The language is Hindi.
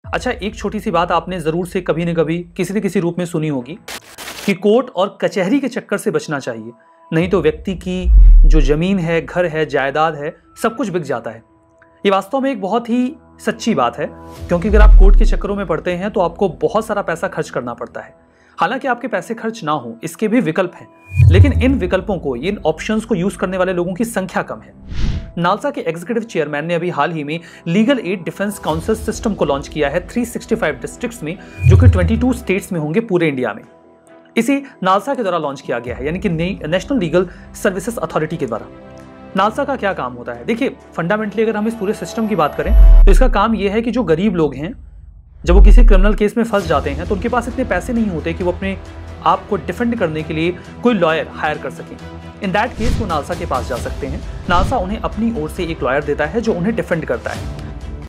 अच्छा, एक छोटी सी बात आपने ज़रूर से कभी न कभी किसी न किसी रूप में सुनी होगी कि कोर्ट और कचहरी के चक्कर से बचना चाहिए, नहीं तो व्यक्ति की जो ज़मीन है, घर है, जायदाद है, सब कुछ बिक जाता है। ये वास्तव में एक बहुत ही सच्ची बात है, क्योंकि अगर आप कोर्ट के चक्करों में पड़ते हैं तो आपको बहुत सारा पैसा खर्च करना पड़ता है। हालांकि आपके पैसे खर्च ना हो, इसके भी विकल्प हैं, लेकिन इन विकल्पों को, इन ऑप्शंस को यूज करने वाले लोगों की संख्या कम है। नालसा के एग्जीक्यूटिव चेयरमैन ने अभी हाल ही में legal aid defence council system को लॉन्च किया है 365 डिस्ट्रिक्ट्स में, जो कि 22 स्टेट्स में होंगे पूरे इंडिया में। इसे नालसा के द्वारा लॉन्च किया गया है, यानी कि नेशनल लीगल सर्विसेज अथॉरिटी के द्वारा। नालसा का क्या काम होता है? देखिए, फंडामेंटली अगर हम इस पूरे सिस्टम की बात करें तो इसका काम यह है कि जो गरीब लोग हैं, जब वो किसी क्रिमिनल केस में फंस जाते हैं तो उनके पास इतने पैसे नहीं होते कि वो अपने आप को डिफेंड करने के लिए कोई लॉयर हायर कर सकें। इन दैट केस वो नालसा के पास जा सकते हैं। नालसा उन्हें अपनी ओर से एक लॉयर देता है जो उन्हें डिफेंड करता है।